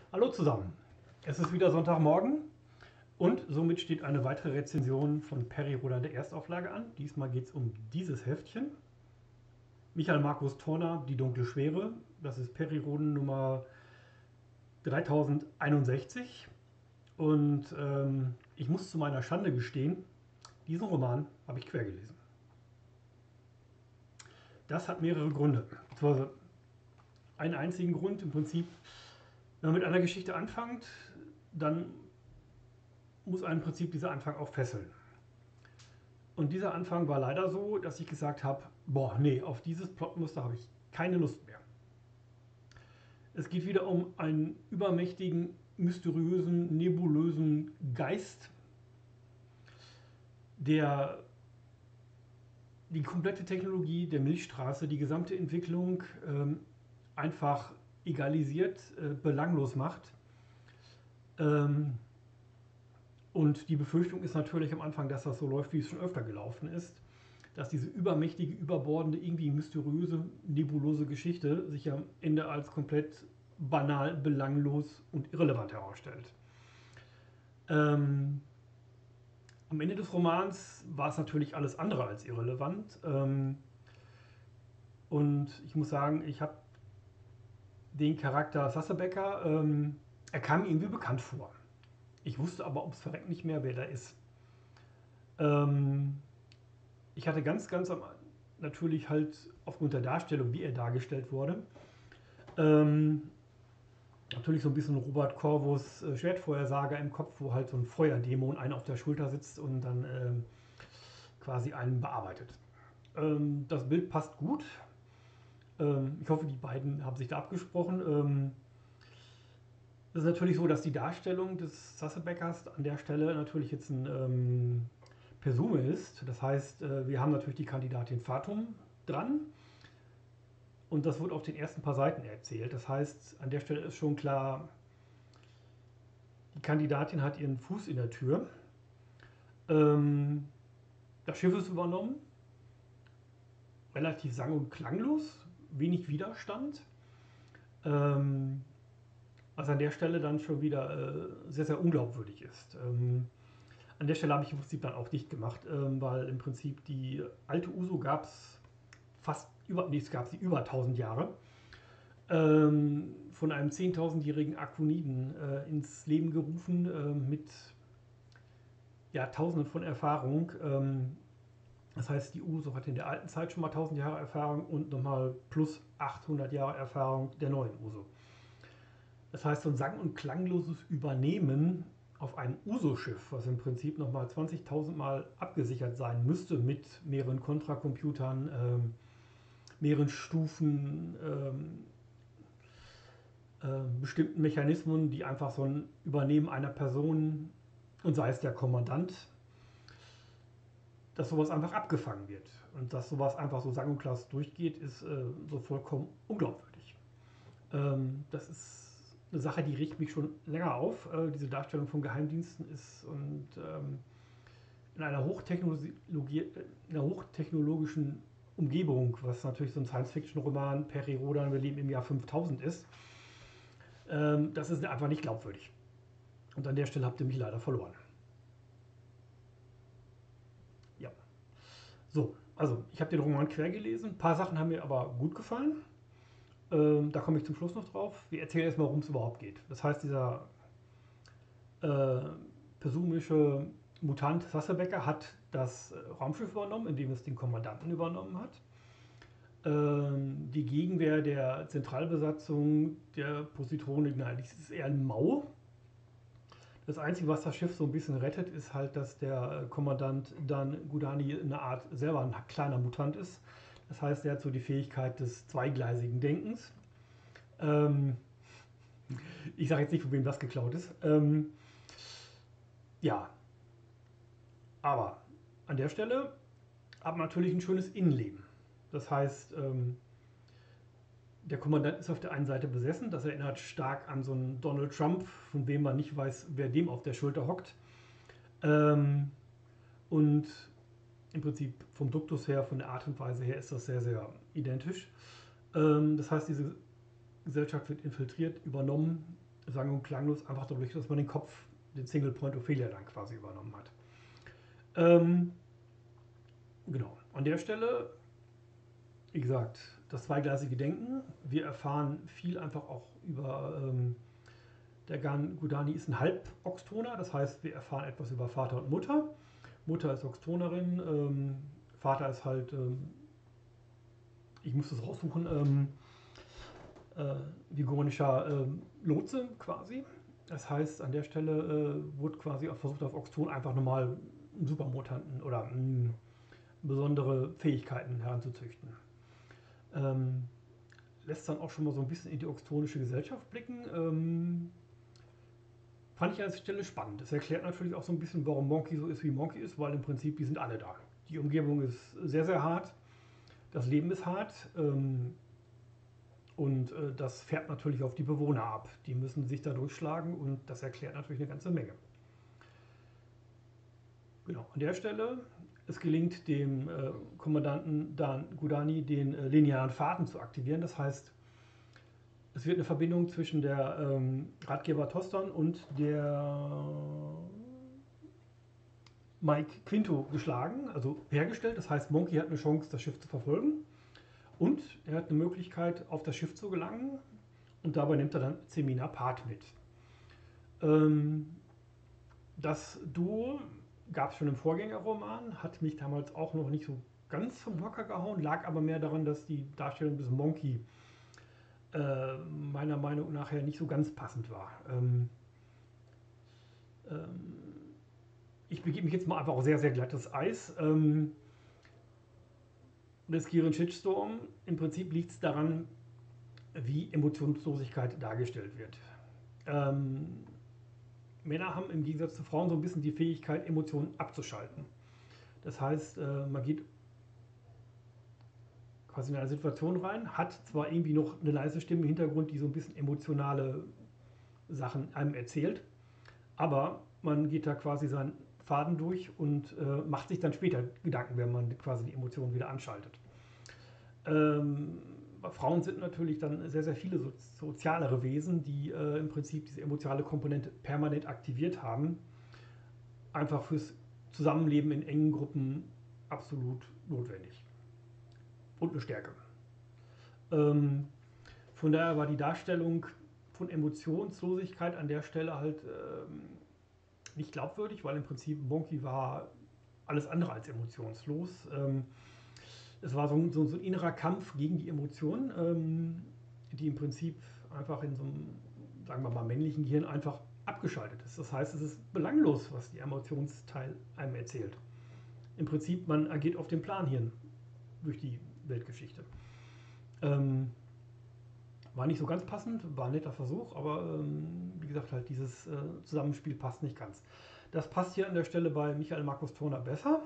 Hallo zusammen, es ist wieder Sonntagmorgen und somit steht eine weitere Rezension von Perry-Rhodan der Erstauflage an. Diesmal geht es um dieses Heftchen. Michael Markus Torner, Die dunkle Schwere. Das ist Perry-Rhodan Nummer 3061 und ich muss zu meiner Schande gestehen, diesen Roman habe ich quer gelesen. Das hat mehrere Gründe. Also einen einzigen Grund im Prinzip, wenn man mit einer Geschichte anfängt, dann muss einen im Prinzip dieser Anfang auch fesseln. Und dieser Anfang war leider so, dass ich gesagt habe, boah, nee, auf dieses Plotmuster habe ich keine Lust mehr. Es geht wieder um einen übermächtigen, mysteriösen, nebulösen Geist, der die komplette Technologie der Milchstraße, die gesamte Entwicklung einfach egalisiert, belanglos macht. Und die Befürchtung ist natürlich am Anfang, dass das so läuft, wie es schon öfter gelaufen ist, dass diese übermächtige, überbordende, irgendwie mysteriöse, nebulose Geschichte sich am Ende als komplett banal, belanglos und irrelevant herausstellt. Am Ende des Romans war es natürlich alles andere als irrelevant. Und ich muss sagen, ich habe den Charakter Sassebecker, er kam mir irgendwie bekannt vor. Ich wusste aber ums Verrecken nicht mehr, wer da ist. Ich hatte ganz natürlich halt aufgrund der Darstellung, wie er dargestellt wurde, natürlich so ein bisschen Robert Corvus Schwertfeuersaga im Kopf, wo halt so ein Feuerdämon einen auf der Schulter sitzt und dann quasi einen bearbeitet. Das Bild passt gut. Ich hoffe, die beiden haben sich da abgesprochen. Es ist natürlich so, dass die Darstellung des Sassebeckers an der Stelle natürlich jetzt ein Persume ist. Das heißt, wir haben natürlich die Kandidatin Fatum dran und das wird auf den ersten paar Seiten erzählt. Das heißt, an der Stelle ist schon klar, die Kandidatin hat ihren Fuß in der Tür. Das Schiff ist übernommen, relativ sang- und klanglos, wenig Widerstand. Was an der Stelle dann schon wieder sehr, sehr unglaubwürdig ist. An der Stelle habe ich im Prinzip dann auch dicht gemacht, weil im Prinzip die alte Uso gab es es gab sie über 1000 Jahre. Von einem 10.000-jährigen Akoniden ins Leben gerufen mit Tausenden von Erfahrung. Das heißt, die Uso hat in der alten Zeit schon mal 1000 Jahre Erfahrung und nochmal plus 800 Jahre Erfahrung der neuen Uso. Das heißt, so ein sang- und klangloses Übernehmen auf ein Uso-Schiff, was im Prinzip nochmal 20.000 Mal abgesichert sein müsste mit mehreren Kontracomputern, mehreren Stufen, bestimmten Mechanismen, die einfach so ein Übernehmen einer Person, und sei es der Kommandant, dass sowas einfach abgefangen wird. Und dass sowas einfach so sang- und klanglos durchgeht, ist so vollkommen unglaubwürdig. Das ist eine Sache, die regt mich schon länger auf. Diese Darstellung von Geheimdiensten ist und in einer hochtechnologischen Umgebung, was natürlich so ein Science-Fiction-Roman, Perry-Rhodan, wir leben im Jahr 5000 ist, das ist einfach nicht glaubwürdig. Und an der Stelle habt ihr mich leider verloren. Ja. So, also ich habe den Roman quer gelesen. Ein paar Sachen haben mir aber gut gefallen. Da komme ich zum Schluss noch drauf. Wir erzählen erstmal, worum es überhaupt geht. Das heißt, dieser persumische Mutant Sassebecker hat das Raumschiff übernommen, indem es den Kommandanten übernommen hat. Die Gegenwehr der Zentralbesatzung der Positrone, das ist eher ein Mau. Das Einzige, was das Schiff so ein bisschen rettet, ist halt, dass der Kommandant Dan Gudani eine Art selber ein kleiner Mutant ist. Das heißt, er hat so die Fähigkeit des zweigleisigen Denkens. Ich sage jetzt nicht, von wem das geklaut ist. Ja, aber an der Stelle hat man natürlich ein schönes Innenleben. Das heißt, der Kommandant ist auf der einen Seite besessen, das erinnert stark an so einen Donald Trump, von dem man nicht weiß, wer dem auf der Schulter hockt. Und im Prinzip vom Duktus her, von der Art und Weise her ist das sehr, sehr identisch. Das heißt, diese Gesellschaft wird infiltriert, übernommen, sang- und klanglos, einfach dadurch, dass man den Single Point Ophelia dann quasi übernommen hat. Ähm, genau, an der Stelle, wie gesagt, das zweigleisige Denken. Wir erfahren viel einfach auch über, der Gudani ist ein Halb-Oxtoner, das heißt, wir erfahren etwas über Vater und Mutter. Mutter ist Oxtonerin, Vater ist halt, ich muss das raussuchen, vigorischer Lotse quasi. Das heißt, an der Stelle wurde quasi auch versucht, auf Oxton einfach nochmal einen Supermutanten oder besondere Fähigkeiten heranzuzüchten. Lässt dann auch schon mal so ein bisschen in die oxtonische Gesellschaft blicken. Fand ich an der Stelle spannend. Das erklärt natürlich auch so ein bisschen, warum Monkey so ist, wie Monkey ist, weil im Prinzip, die sind alle da. Die Umgebung ist sehr, sehr hart. Das Leben ist hart. Und das färbt natürlich auf die Bewohner ab. Die müssen sich da durchschlagen und das erklärt natürlich eine ganze Menge. Genau, an der Stelle, es gelingt dem Kommandanten Dan Gudani, den linearen Faden zu aktivieren. Das heißt, es wird eine Verbindung zwischen der Ratgeber Toston und der Mike Quinto geschlagen, also hergestellt. Das heißt, Monkey hat eine Chance, das Schiff zu verfolgen. Und er hat eine Möglichkeit, auf das Schiff zu gelangen. Und dabei nimmt er dann Zemina Part mit. Das Duo gab es schon im Vorgängerroman, hat mich damals auch noch nicht so ganz vom Hocker gehauen, lag aber mehr daran, dass die Darstellung des Monkey meiner Meinung nach nicht so ganz passend war. Ich begebe mich jetzt mal einfach auf sehr, sehr glattes Eis. Riskieren Shitstorm. Im Prinzip liegt es daran, wie Emotionslosigkeit dargestellt wird. Männer haben im Gegensatz zu Frauen so ein bisschen die Fähigkeit, Emotionen abzuschalten. Das heißt, man geht quasi in eine Situation rein, hat zwar irgendwie noch eine leise Stimme im Hintergrund, die so ein bisschen emotionale Sachen einem erzählt, aber man geht da quasi seinen Faden durch und macht sich dann später Gedanken, wenn man quasi die Emotionen wieder anschaltet. Frauen sind natürlich dann sehr, sehr viele sozialere Wesen, die im Prinzip diese emotionale Komponente permanent aktiviert haben. Einfach fürs Zusammenleben in engen Gruppen absolut notwendig. Und eine Stärke. Von daher war die Darstellung von Emotionslosigkeit an der Stelle halt nicht glaubwürdig, weil im Prinzip Monkey war alles andere als emotionslos. Es war so ein innerer Kampf gegen die Emotionen, die im Prinzip einfach in so einem, sagen wir mal, männlichen Gehirn einfach abgeschaltet ist. Das heißt, es ist belanglos, was die Emotionsteil einem erzählt. Im Prinzip, man agiert auf dem Planhirn durch die Weltgeschichte. War nicht so ganz passend, war ein netter Versuch, aber wie gesagt, halt dieses Zusammenspiel passt nicht ganz. Das passt hier an der Stelle bei Michael Markus Turner besser.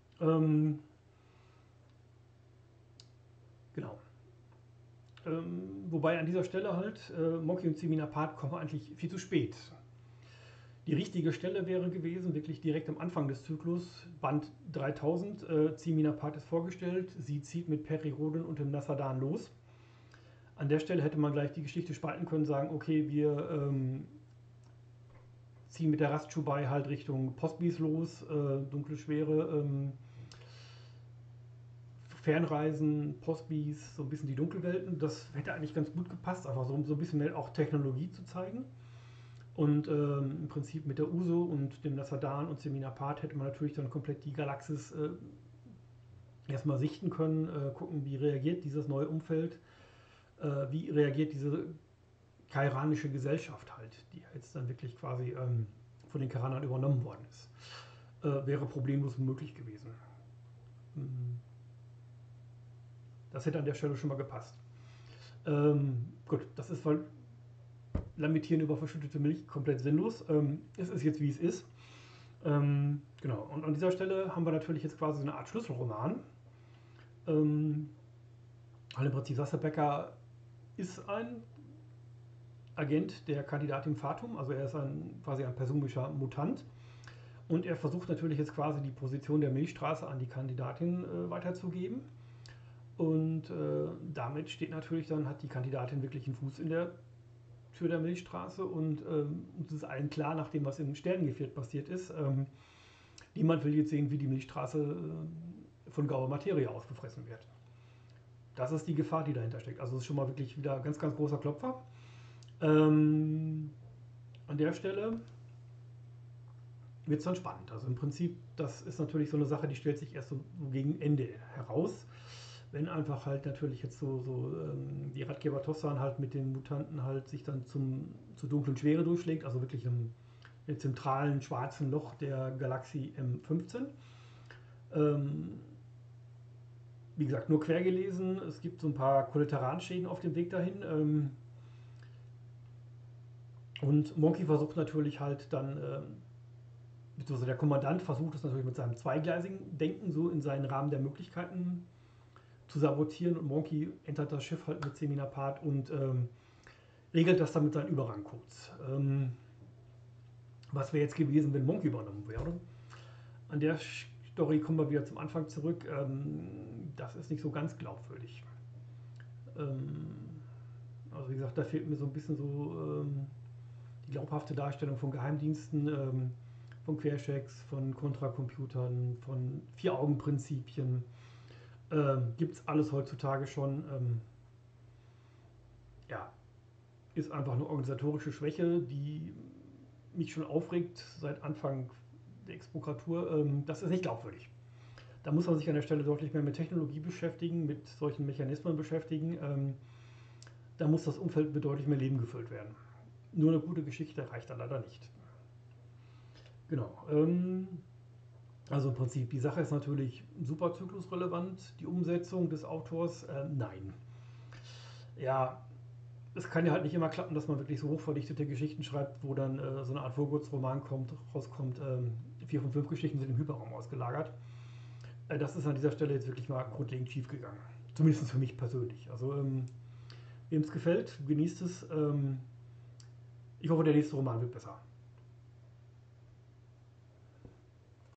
Genau. Wobei an dieser Stelle halt Monkey und Zemina Part kommen eigentlich viel zu spät. Die richtige Stelle wäre gewesen, wirklich direkt am Anfang des Zyklus, Band 3000. Zemina Part ist vorgestellt, sie zieht mit Periroden und dem Nassadan los. An der Stelle hätte man gleich die Geschichte spalten können, sagen, okay, wir ziehen mit der Rastschubai halt Richtung Postbis los, dunkle Schwere, Fernreisen, Postbis, so ein bisschen die Dunkelwelten. Das hätte eigentlich ganz gut gepasst, einfach so ein bisschen mehr auch Technologie zu zeigen. Und im Prinzip mit der Uso und dem Nassadan und Zemina Part hätte man natürlich dann komplett die Galaxis erstmal sichten können, gucken, wie reagiert dieses neue Umfeld, wie reagiert diese kairanische Gesellschaft halt, die jetzt dann wirklich quasi von den Karanern übernommen worden ist. Wäre problemlos möglich gewesen. Das hätte an der Stelle schon mal gepasst. Gut, das ist, weil Lamentieren über verschüttete Milch komplett sinnlos. Es ist jetzt, wie es ist. Genau, und an dieser Stelle haben wir natürlich jetzt quasi so eine Art Schlüsselroman. Im Prinzip Sassebecker ist ein Agent der Kandidatin Fatum, also er ist quasi ein persönlicher Mutant. Und er versucht natürlich jetzt quasi die Position der Milchstraße an die Kandidatin weiterzugeben. Und damit steht natürlich dann, hat die Kandidatin wirklich einen Fuß in der Tür der Milchstraße und uns ist allen klar, nach dem, was im Sternengefährt passiert ist, niemand will jetzt sehen, wie die Milchstraße von grauer Materie aufgefressen wird. Das ist die Gefahr, die dahinter steckt. Also es ist schon mal wirklich wieder ein ganz, ganz großer Klopfer. An der Stelle wird es dann spannend. Also im Prinzip, das ist natürlich so eine Sache, die stellt sich erst so gegen Ende heraus. Wenn einfach halt natürlich jetzt die Ratgeber Tossan halt mit den Mutanten halt sich dann zur dunklen Schwere durchschlägt, also wirklich im zentralen schwarzen Loch der Galaxie M15. Wie gesagt, nur quer gelesen. Es gibt so ein paar Kollateralschäden auf dem Weg dahin. Und Monkey versucht natürlich halt dann, beziehungsweise der Kommandant versucht es natürlich mit seinem zweigleisigen Denken so in seinen Rahmen der Möglichkeiten zu sabotieren. Und Monkey entert das Schiff halt mit Seminapat und regelt das dann mit seinen Überrangcodes. Was wäre jetzt gewesen, wenn Monkey übernommen wäre? An der Story kommen wir wieder zum Anfang zurück. Das ist nicht so ganz glaubwürdig. Also wie gesagt, da fehlt mir so ein bisschen so die glaubhafte Darstellung von Geheimdiensten, von Querchecks, von Kontracomputern, von Vier-Augen-Prinzipien. Gibt es alles heutzutage schon. Ja, ist einfach eine organisatorische Schwäche, die mich schon aufregt seit Anfang der Exprokratur. Das ist nicht glaubwürdig. Da muss man sich an der Stelle deutlich mehr mit Technologie beschäftigen, mit solchen Mechanismen beschäftigen. Da muss das Umfeld mit deutlich mehr Leben gefüllt werden. Nur eine gute Geschichte reicht da leider nicht. Genau. Also im Prinzip, die Sache ist natürlich super zyklusrelevant. Die Umsetzung des Autors, nein. Ja, es kann ja halt nicht immer klappen, dass man wirklich so hochverdichtete Geschichten schreibt, wo dann so eine Art Vorwurfsroman rauskommt. 4 von 5 Geschichten sind im Hyperraum ausgelagert. Das ist an dieser Stelle jetzt wirklich mal grundlegend schief gegangen. Zumindest für mich persönlich. Also, wem es gefällt, genießt es. Ich hoffe, der nächste Roman wird besser.